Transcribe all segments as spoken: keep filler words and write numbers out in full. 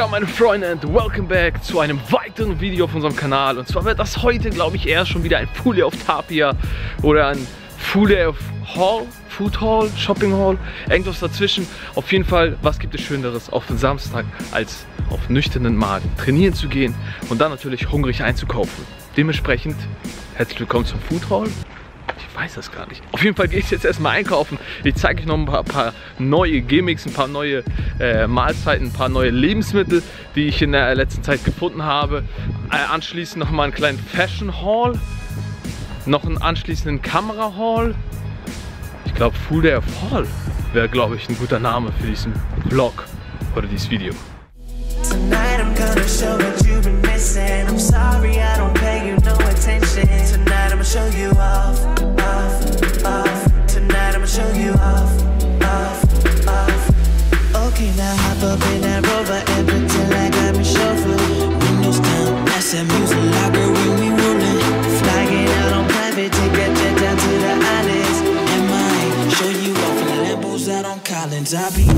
geht ab, meine Freunde, and welcome back zu einem weiteren Video auf unserem Kanal. Und zwar wird das heute, glaube ich, eher schon wieder ein Full Day of Tapia oder ein Full Day of Hall, Food Hall, Shopping Hall, irgendwas dazwischen. Auf jeden Fall, was gibt es Schöneres auf den Samstag, als auf nüchternen Magen trainieren zu gehen und dann natürlich hungrig einzukaufen. Dementsprechend, herzlich willkommen zum Food Hall. Ich weiß das gar nicht. Auf jeden Fall gehe ich jetzt erstmal einkaufen. Ich zeige euch noch ein paar, paar neue Gimmicks, ein paar neue äh, Mahlzeiten, ein paar neue Lebensmittel, die ich in der letzten Zeit gefunden habe. Äh, anschließend noch mal einen kleinen Fashion Haul, noch einen anschließenden Kamera Haul. Ich glaube, Full Day of Haul wäre, glaube ich, ein guter Name für diesen Vlog oder dieses Video. Tonight I'm gonna show what you've been missing. I'm sorry I don't pay you no attention. Tonight I'ma show you off, off, off. Tonight I'ma show you off, off, off. Okay, now hop up in that Rover and pretend like I'm a chauffeur. Windows down, that's that music like a when we rollin'. Flying out on private, take that jet down to the islands. And might show you off in the Lambos out on Collins. I'll be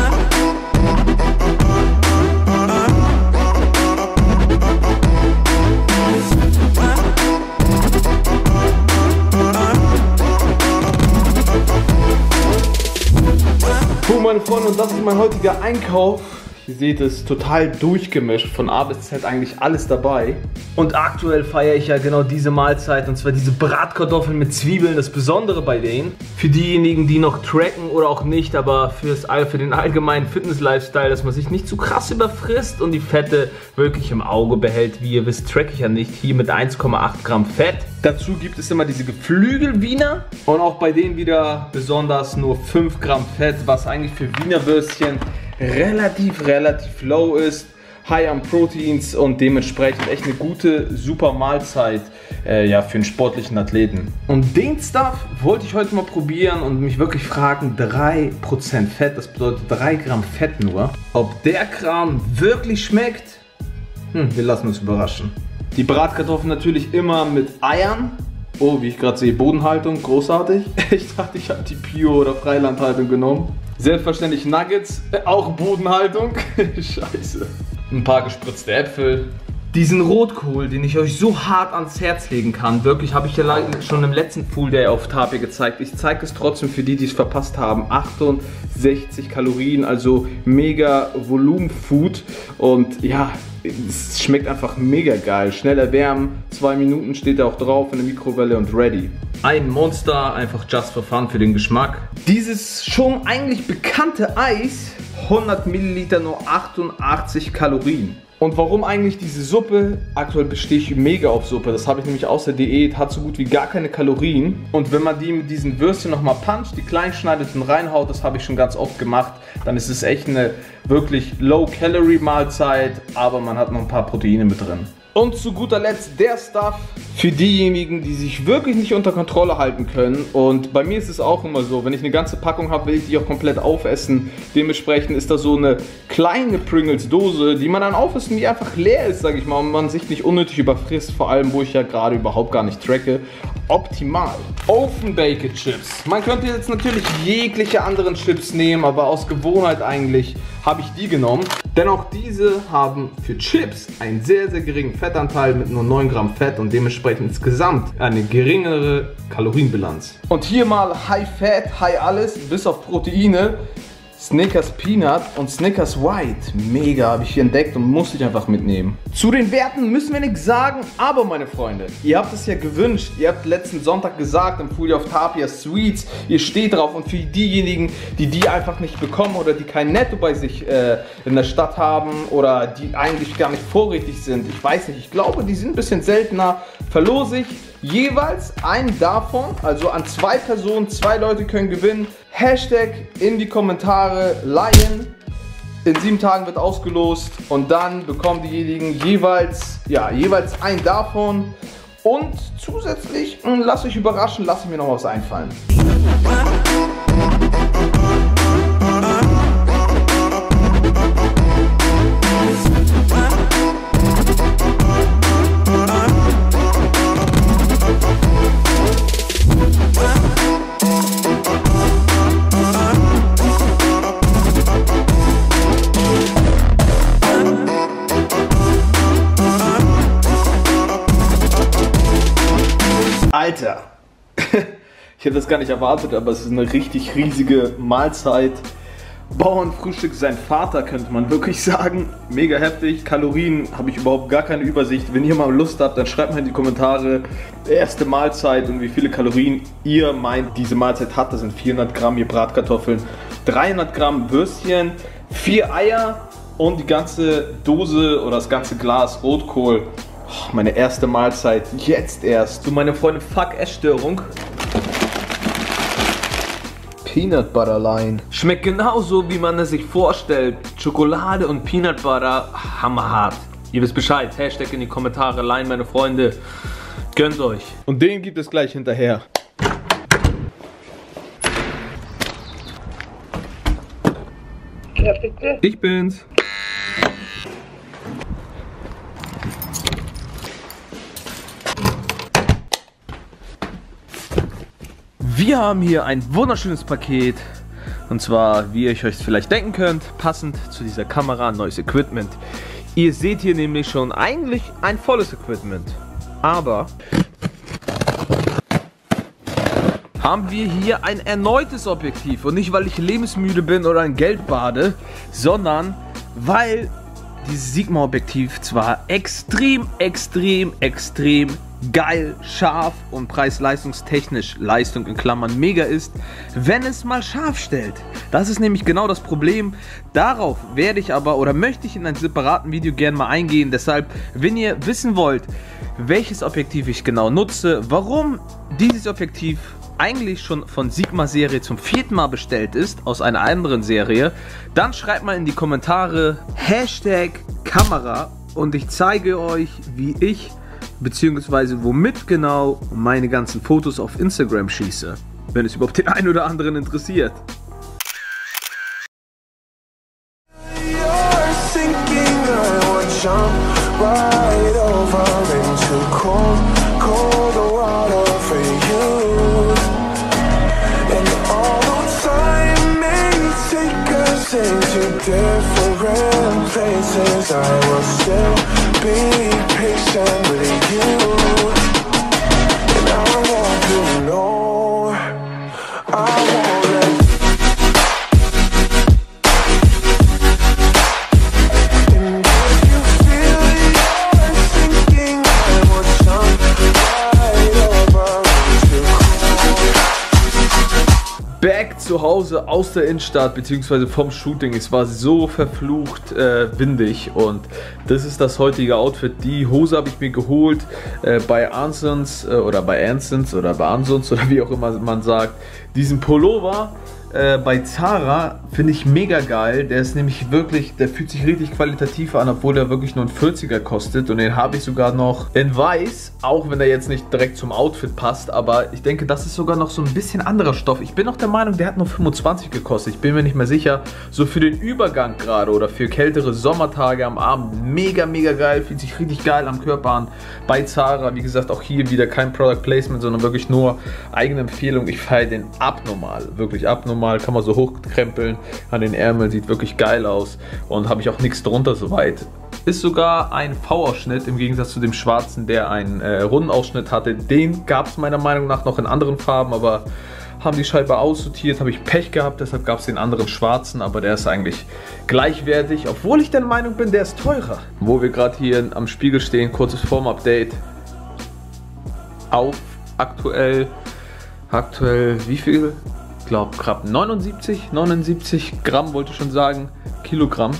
Cool, meine Freunde, und das ist mein heutiger Einkauf. Ihr seht es, total durchgemischt, von A bis Z eigentlich alles dabei. Und aktuell feiere ich ja genau diese Mahlzeit, und zwar diese Bratkartoffeln mit Zwiebeln. Das Besondere bei denen, für diejenigen, die noch tracken oder auch nicht, aber fürs, für den allgemeinen Fitness-Lifestyle, dass man sich nicht zu krass überfrisst und die Fette wirklich im Auge behält. Wie ihr wisst, track ich ja nicht, hier mit eins Komma acht Gramm Fett. Dazu gibt es immer diese Geflügel-Wiener und auch bei denen wieder besonders nur fünf Gramm Fett, was eigentlich für Wiener Würstchen relativ, relativ low ist, high on Proteins und dementsprechend echt eine gute, super Mahlzeit äh, ja, für einen sportlichen Athleten. Und den Stuff wollte ich heute mal probieren und mich wirklich fragen, drei Prozent Fett, das bedeutet drei Gramm Fett nur, ob der Kram wirklich schmeckt? Hm, wir lassen uns überraschen. Die Bratkartoffeln natürlich immer mit Eiern. Oh, wie ich gerade sehe, Bodenhaltung, großartig. Ich dachte, ich habe die Pio- oder Freilandhaltung genommen. Selbstverständlich Nuggets, auch Bodenhaltung. Scheiße. Ein paar gespritzte Äpfel. Diesen Rotkohl, den ich euch so hart ans Herz legen kann, wirklich, habe ich ja schon im letzten Full Day auf Tapia gezeigt. Ich zeige es trotzdem für die, die es verpasst haben. achtundsechzig Kalorien, also mega Volumenfood. Und ja, es schmeckt einfach mega geil. Schnell erwärmen, zwei Minuten steht da auch drauf in der Mikrowelle und ready. Ein Monster, einfach just for fun für den Geschmack. Dieses schon eigentlich bekannte Eis, hundert Milliliter, nur achtundachtzig Kalorien. Und warum eigentlich diese Suppe? Aktuell bestehe ich mega auf Suppe. Das habe ich nämlich aus der Diät, hat so gut wie gar keine Kalorien. Und wenn man die mit diesen Würstchen nochmal puncht, die klein schneidet und reinhaut, das habe ich schon ganz oft gemacht, dann ist es echt eine wirklich Low-Calorie-Mahlzeit, aber man hat noch ein paar Proteine mit drin. Und zu guter Letzt der Stuff für diejenigen, die sich wirklich nicht unter Kontrolle halten können. Und bei mir ist es auch immer so, wenn ich eine ganze Packung habe, will ich die auch komplett aufessen. Dementsprechend ist das so eine kleine Pringles-Dose, die man dann aufisst und die einfach leer ist, sage ich mal, und man sich nicht unnötig überfrisst, vor allem, wo ich ja gerade überhaupt gar nicht tracke. Optimal. Oven Baked Chips. Man könnte jetzt natürlich jegliche anderen Chips nehmen, aber aus Gewohnheit eigentlich habe ich die genommen. Denn auch diese haben für Chips einen sehr, sehr geringen Fettanteil mit nur neun Gramm Fett und dementsprechend insgesamt eine geringere Kalorienbilanz. Und hier mal High Fat, High alles, bis auf Proteine. Snickers Peanut und Snickers White. Mega, habe ich hier entdeckt und musste ich einfach mitnehmen. Zu den Werten müssen wir nichts sagen, aber meine Freunde, ihr habt es ja gewünscht. Ihr habt letzten Sonntag gesagt im Full Day of Tapia Sweets, ihr steht drauf, und für diejenigen, die die einfach nicht bekommen oder die kein Netto bei sich äh, in der Stadt haben oder die eigentlich gar nicht vorrätig sind, ich weiß nicht, ich glaube, die sind ein bisschen seltener, verlose ich jeweils einen davon, also an zwei Personen, zwei Leute können gewinnen. Hashtag in die Kommentare Lion. In sieben Tagen wird ausgelost und dann bekommen diejenigen jeweils, ja, jeweils einen davon. Und zusätzlich, lasst euch überraschen, lasst mir noch was einfallen. Alter, ich hätte das gar nicht erwartet, aber es ist eine richtig riesige Mahlzeit. Bauernfrühstück sein Vater, könnte man wirklich sagen. Mega heftig. Kalorien habe ich überhaupt gar keine Übersicht. Wenn ihr mal Lust habt, dann schreibt mal in die Kommentare erste Mahlzeit und wie viele Kalorien ihr meint, diese Mahlzeit hat. Das sind vierhundert Gramm hier Bratkartoffeln, dreihundert Gramm Würstchen, vier Eier und die ganze Dose oder das ganze Glas Rotkohl. Oh, meine erste Mahlzeit jetzt erst. So, meine Freunde, fuck Essstörung. Peanut Butter Line. Schmeckt genauso, wie man es sich vorstellt. Schokolade und Peanut Butter, hammerhart. Ihr wisst Bescheid. Hashtag in die Kommentare, Line, meine Freunde. Gönnt euch. Und den gibt es gleich hinterher. Ja, bitte. Ich bin's. Wir haben hier ein wunderschönes Paket, und zwar, wie ihr euch vielleicht denken könnt, passend zu dieser Kamera, neues Equipment. Ihr seht hier nämlich schon eigentlich ein volles Equipment, aber haben wir hier ein erneutes Objektiv, und nicht, weil ich lebensmüde bin oder an Geld bade, sondern weil dieses Sigma-Objektiv zwar extrem, extrem, extrem geil, scharf und preis-leistungstechnisch, Leistung in Klammern mega ist, wenn es mal scharf stellt. Das ist nämlich genau das Problem. Darauf werde ich aber oder möchte ich in einem separaten Video gerne mal eingehen. Deshalb, wenn ihr wissen wollt, welches Objektiv ich genau nutze, warum dieses Objektiv eigentlich schon von Sigma-Serie zum vierten Mal bestellt ist, aus einer anderen Serie, dann schreibt mal in die Kommentare Hashtag Kamera und ich zeige euch, wie ich beziehungsweise womit genau meine ganzen Fotos auf Instagram schieße, wenn es überhaupt den einen oder anderen interessiert. Different places, I will still be patient with you, and I want to know, I won't let and if you feel you're sinking, I will jump right over into Back zu Hause aus der Innenstadt beziehungsweise vom Shooting. Es war so verflucht äh, windig, und das ist das heutige Outfit. Die Hose habe ich mir geholt äh, bei Ansons äh, oder bei Ansons oder bei Ansons oder wie auch immer man sagt. Diesen Pullover äh, bei Zara finde ich mega geil. Der ist nämlich wirklich, der fühlt sich richtig qualitativ an, obwohl der wirklich nur ein vierziger kostet, und den habe ich sogar noch in weiß, auch wenn er jetzt nicht direkt zum Outfit passt, aber ich denke, das ist sogar noch so ein bisschen anderer Stoff. Ich bin noch der Meinung, der hat nur fünfundzwanzig gekostet, ich bin mir nicht mehr sicher. So für den Übergang gerade oder für kältere Sommertage am Abend, mega, mega geil, fühlt sich richtig geil am Körper an. Bei Zara, wie gesagt, auch hier wieder kein Product Placement, sondern wirklich nur eigene Empfehlung. Ich feiere den abnormal, wirklich abnormal. Kann man so hochkrempeln an den Ärmeln, sieht wirklich geil aus, und habe ich auch nichts drunter soweit. Ist sogar ein V-Ausschnitt im Gegensatz zu dem schwarzen, der einen äh, runden Ausschnitt hatte. Den gab es meiner Meinung nach noch in anderen Farben, aber haben die scheinbar aussortiert, habe ich Pech gehabt, deshalb gab es den anderen schwarzen, aber der ist eigentlich gleichwertig, obwohl ich der Meinung bin, der ist teurer. Wo wir gerade hier am Spiegel stehen, kurzes Form-Update auf aktuell, aktuell wie viel? Ich glaube knapp neunundsiebzig, neunundsiebzig Gramm, wollte ich schon sagen, Kilogramm.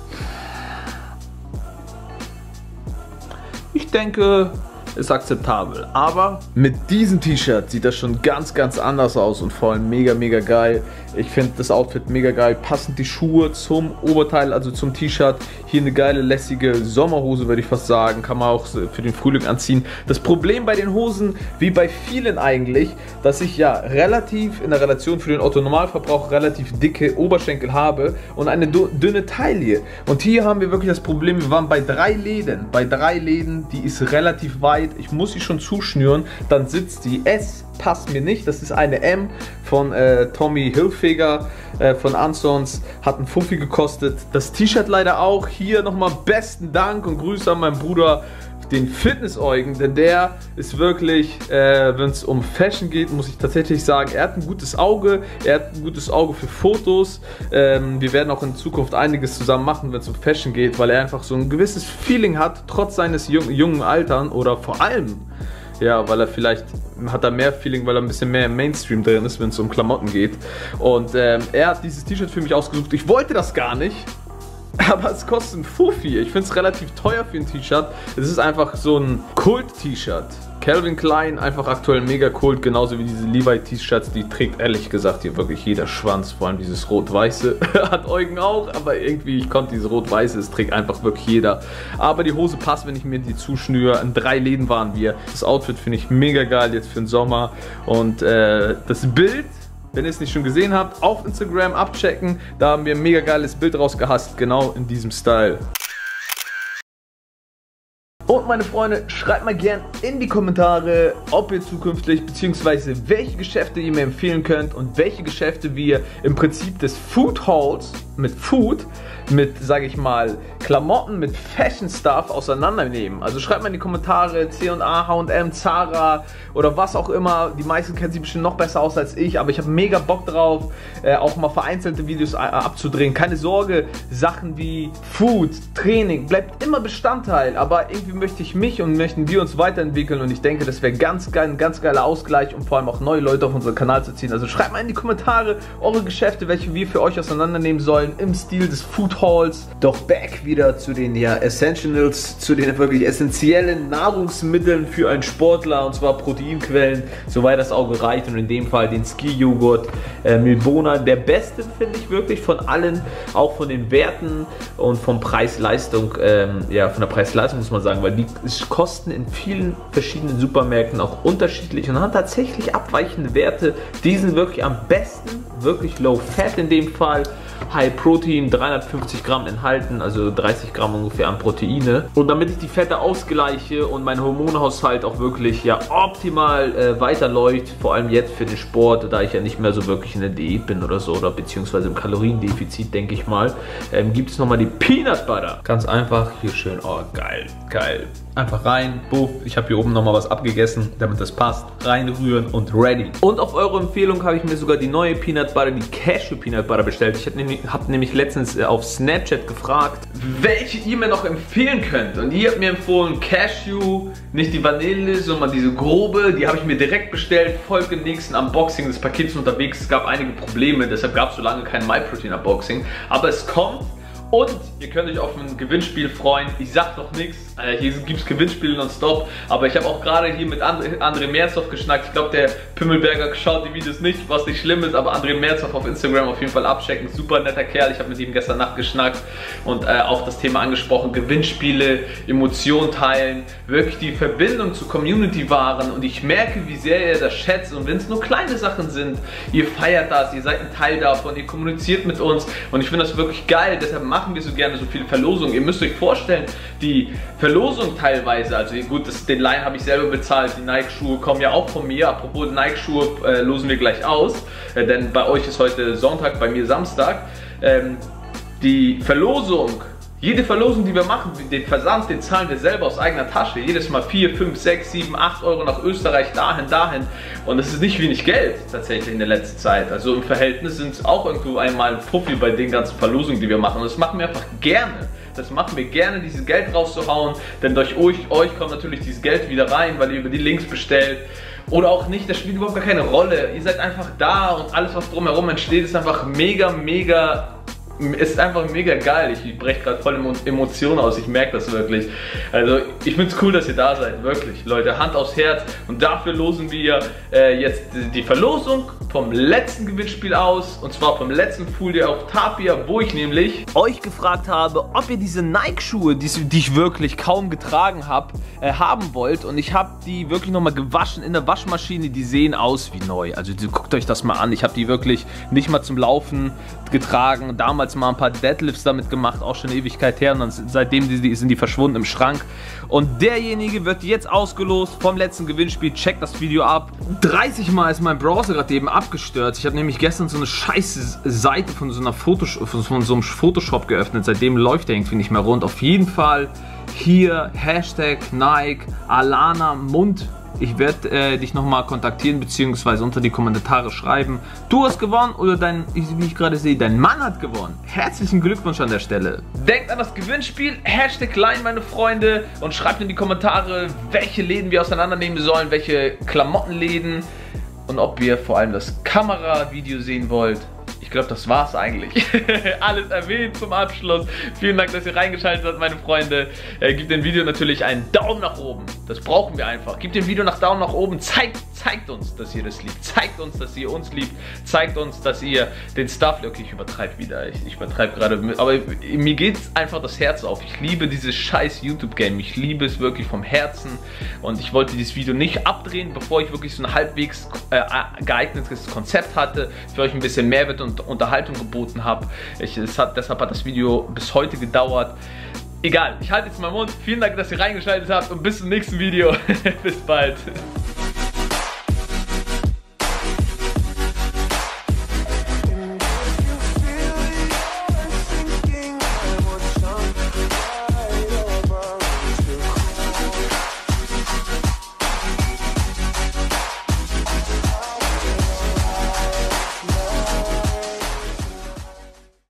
Ich denke, ist akzeptabel, aber mit diesem T-Shirt sieht das schon ganz, ganz anders aus und vor allem mega, mega geil. Ich finde das Outfit mega geil, passend die Schuhe zum Oberteil, also zum T-Shirt. Hier eine geile, lässige Sommerhose, würde ich fast sagen, kann man auch für den Frühling anziehen. Das Problem bei den Hosen, wie bei vielen eigentlich, dass ich ja relativ in der Relation für den Otto-Normalverbrauch relativ dicke Oberschenkel habe und eine dünne Taille. Und hier haben wir wirklich das Problem, wir waren bei drei Läden, bei drei Läden, die ist relativ weit, ich muss sie schon zuschnüren, dann sitzt die. S passt mir nicht, das ist eine M von äh, Tommy Hilfiger äh, von Ansons, hat einen Fuffi gekostet. Das T-Shirt leider auch. Hier nochmal besten Dank und Grüße an meinen Bruder den Fitness-Eugen, denn der ist wirklich, äh, wenn es um Fashion geht, muss ich tatsächlich sagen, er hat ein gutes Auge, er hat ein gutes Auge für Fotos. Ähm, wir werden auch in Zukunft einiges zusammen machen, wenn es um Fashion geht, weil er einfach so ein gewisses Feeling hat, trotz seines jung, jungen Alters oder vor allem, ja, weil er vielleicht hat er mehr Feeling, weil er ein bisschen mehr im Mainstream drin ist, wenn es um Klamotten geht. Und ähm, er hat dieses T-Shirt für mich ausgesucht. Ich wollte das gar nicht, aber es kostet ein Fuffi. Ich finde es relativ teuer für ein T-Shirt. Es ist einfach so ein Kult-T-Shirt. Calvin Klein, einfach aktuell mega Kult, genauso wie diese Levi-T-Shirts, die trägt ehrlich gesagt hier wirklich jeder Schwanz, vor allem dieses Rot-Weiße, hat Eugen auch, aber irgendwie, ich konnte dieses Rot-Weiße, es trägt einfach wirklich jeder. Aber die Hose passt, wenn ich mir die zuschnüre. In drei Läden waren wir. Das Outfit finde ich mega geil jetzt für den Sommer. Und äh, das Bild, wenn ihr es nicht schon gesehen habt, auf Instagram abchecken. Da haben wir ein mega geiles Bild rausgehasst, genau in diesem Style. Und meine Freunde, schreibt mal gern in die Kommentare, ob ihr zukünftig bzw. welche Geschäfte ihr mir empfehlen könnt und welche Geschäfte wir im Prinzip des Food Halls mit Food, mit, sage ich mal, Klamotten, mit Fashion Stuff auseinandernehmen. Also schreibt mal in die Kommentare, C und A, H und M, Zara oder was auch immer. Die meisten kennen sie bestimmt noch besser aus als ich, aber ich habe mega Bock drauf, äh, auch mal vereinzelte Videos abzudrehen. Keine Sorge, Sachen wie Food, Training, bleibt immer Bestandteil, aber irgendwie möchte ich mich und möchten wir uns weiterentwickeln und ich denke, das wäre ganz geil, ein ganz geiler Ausgleich, um vor allem auch neue Leute auf unseren Kanal zu ziehen. Also schreibt mal in die Kommentare eure Geschäfte, welche wir für euch auseinandernehmen sollen im Stil des Food Halls. Doch back wieder zu den ja Essentials, zu den wirklich essentiellen Nahrungsmitteln für einen Sportler, und zwar Proteinquellen, soweit das Auge reicht, und in dem Fall den Ski-Joghurt äh, Milbona, der beste, finde ich wirklich von allen, auch von den Werten und vom Preis-Leistung, ähm, ja von der Preis-Leistung muss man sagen, weil die kosten in vielen verschiedenen Supermärkten auch unterschiedlich und haben tatsächlich abweichende Werte. Die sind wirklich am besten, wirklich low fat in dem Fall, High Protein, dreihundertfünfzig Gramm enthalten, also dreißig Gramm ungefähr an Proteine. Und damit ich die Fette ausgleiche und mein Hormonhaushalt auch wirklich ja optimal äh, weiterläuft, vor allem jetzt für den Sport, da ich ja nicht mehr so wirklich in der Diät bin oder so, oder beziehungsweise im Kaloriendefizit, denke ich mal, ähm, gibt es nochmal die Peanut Butter. Ganz einfach, hier schön, oh geil, geil. Einfach rein, buff, ich habe hier oben nochmal was abgegessen, damit das passt. Reinrühren und ready. Und auf eure Empfehlung habe ich mir sogar die neue Peanut Butter, die Cashew Peanut Butter bestellt. Ich habe nämlich, hab nämlich letztens auf Snapchat gefragt, welche ihr mir noch empfehlen könnt. Und ihr habt mir empfohlen Cashew, nicht die Vanille, sondern diese grobe. Die habe ich mir direkt bestellt. Folgt im nächsten Unboxing des Pakets unterwegs. Es gab einige Probleme, deshalb gab es so lange kein MyProtein Unboxing. Aber es kommt. Und ihr könnt euch auf ein Gewinnspiel freuen. Ich sag noch nichts. Hier gibt es Gewinnspiele nonstop. Aber ich habe auch gerade hier mit André, André Merzhoff geschnackt. Ich glaube, der Pimmelberger schaut die Videos nicht, was nicht schlimm ist. Aber André Merzhoff auf Instagram auf jeden Fall abchecken. Super netter Kerl. Ich habe mit ihm gestern Nacht geschnackt. Und äh, auch das Thema angesprochen. Gewinnspiele, Emotionen teilen. Wirklich die Verbindung zur Community wahren. Und ich merke, wie sehr ihr das schätzt. Und wenn es nur kleine Sachen sind, ihr feiert das. Ihr seid ein Teil davon. Ihr kommuniziert mit uns. Und ich finde das wirklich geil. Deshalb macht machen wir so gerne so viele Verlosungen. Ihr müsst euch vorstellen, die Verlosung teilweise, also gut, das, den Line habe ich selber bezahlt, die Nike-Schuhe kommen ja auch von mir. Apropos Nike-Schuhe äh, losen wir gleich aus, äh, denn bei euch ist heute Sonntag, bei mir Samstag. Ähm, die Verlosung, jede Verlosung, die wir machen, den Versand, den zahlen wir selber aus eigener Tasche. Jedes Mal vier, fünf, sechs, sieben, acht Euro nach Österreich, dahin, dahin. Und das ist nicht wenig Geld tatsächlich in der letzten Zeit. Also im Verhältnis sind es auch irgendwo einmal ein Puffi bei den ganzen Verlosungen, die wir machen. Und das machen wir einfach gerne. Das machen wir gerne, dieses Geld rauszuhauen. Denn durch euch, euch kommt natürlich dieses Geld wieder rein, weil ihr über die Links bestellt. Oder auch nicht, das spielt überhaupt gar keine Rolle. Ihr seid einfach da und alles, was drumherum entsteht, ist einfach mega, mega... ist einfach mega geil. Ich breche gerade voll Emotionen aus. Ich merke das wirklich. Also ich finde es cool, dass ihr da seid. Wirklich. Leute, Hand aufs Herz. Und dafür losen wir äh, jetzt die Verlosung vom letzten Gewinnspiel aus. Und zwar vom letzten Full Day auf Tapia, wo ich nämlich euch gefragt habe, ob ihr diese Nike-Schuhe, die, die ich wirklich kaum getragen habe, äh, haben wollt. Und ich habe die wirklich nochmal gewaschen in der Waschmaschine. Die sehen aus wie neu. Also guckt euch das mal an. Ich habe die wirklich nicht mal zum Laufen getragen, damals mal ein paar Deadlifts damit gemacht, auch schon eine Ewigkeit her und dann, seitdem sind die verschwunden im Schrank. Und derjenige wird jetzt ausgelost vom letzten Gewinnspiel. Checkt das Video ab. dreißig Mal ist mein Browser gerade eben abgestürzt. Ich habe nämlich gestern so eine scheiße Seite von so, einer Photoshop, von so einem Photoshop geöffnet. Seitdem läuft der irgendwie nicht mehr rund. Auf jeden Fall hier Hashtag Nike Alana Mund. Ich werde äh, dich nochmal kontaktieren bzw. unter die Kommentare schreiben. Du hast gewonnen oder dein, wie ich gerade sehe, dein Mann hat gewonnen. Herzlichen Glückwunsch an der Stelle. Denkt an das Gewinnspiel, Hashtag Line, meine Freunde, und schreibt in die Kommentare, welche Läden wir auseinandernehmen sollen, welche Klamottenläden und ob ihr vor allem das Kameravideo sehen wollt. Ich glaube, das war's eigentlich. Alles erwähnt zum Abschluss. Vielen Dank, dass ihr reingeschaltet habt, meine Freunde. Äh, gebt dem Video natürlich einen Daumen nach oben. Das brauchen wir einfach. Gebt dem Video nach Daumen nach oben. Zeigt, zeigt uns, dass ihr das liebt. Zeigt uns, dass ihr uns liebt. Zeigt uns, dass ihr den Stuff... Okay, ich übertreibe wieder. Ich, ich übertreibe gerade. Aber mir geht einfach das Herz auf. Ich liebe dieses scheiß YouTube-Game. Ich liebe es wirklich vom Herzen. Und ich wollte dieses Video nicht abdrehen, bevor ich wirklich so ein halbwegs äh, geeignetes Konzept hatte. Für euch ein bisschen Mehrwert und Unterhaltung geboten habe. Ich, es hat, deshalb hat das Video bis heute gedauert. Egal, ich halte jetzt meinen Mund. Vielen Dank, dass ihr reingeschaltet habt und bis zum nächsten Video. Bis bald.